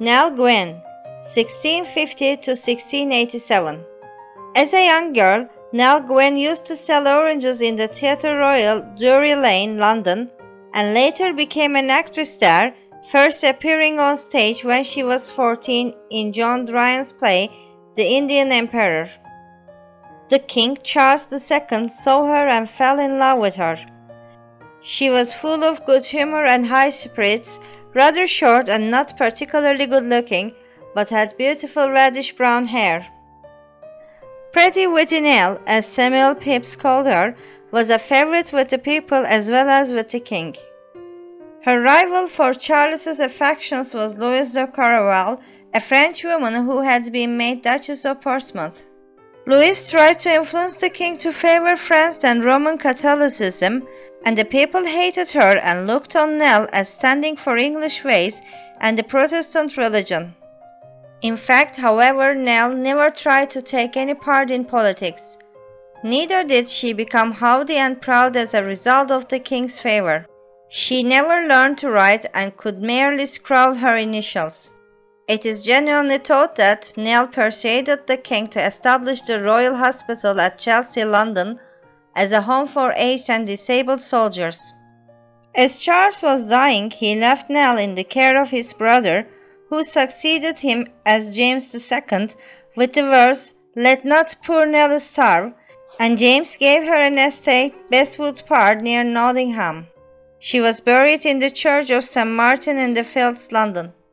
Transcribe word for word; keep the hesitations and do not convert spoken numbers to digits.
Nell Gwyn, sixteen fifty to sixteen eighty-seven. As a young girl, Nell Gwyn used to sell oranges in the Theatre Royal, Drury Lane, London, and later became an actress there, first appearing on stage when she was fourteen in John Dryden's play The Indian Emperor. The King Charles the Second saw her and fell in love with her. She was full of good humor and high spirits, rather short and not particularly good-looking, but had beautiful reddish-brown hair. Pretty Witty Nell, as Samuel Pepys called her, was a favorite with the people as well as with the king. Her rival for Charles's affections was Louise de Caraval, a French woman who had been made Duchess of Portsmouth. Louise tried to influence the king to favor France and Roman Catholicism, and the people hated her and looked on Nell as standing for English ways and the Protestant religion. In fact, however, Nell never tried to take any part in politics. Neither did she become haughty and proud as a result of the king's favor. She never learned to write and could merely scrawl her initials. It is genuinely thought that Nell persuaded the king to establish the Royal Hospital at Chelsea, London, as a home for aged and disabled soldiers. As Charles was dying, he left Nell in the care of his brother, who succeeded him as James the Second, with the words, "Let not poor Nell starve," and James gave her an estate, Bestwood Park, near Nottingham. She was buried in the church of Saint Martin in the Fields, London.